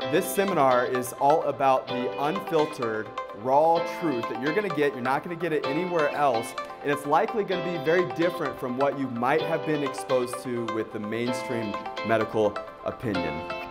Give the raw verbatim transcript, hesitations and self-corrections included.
This seminar is all about the unfiltered, raw truth that you're going to get. You're not going to get it anywhere else, and it's likely going to be very different from what you might have been exposed to with the mainstream medical opinion.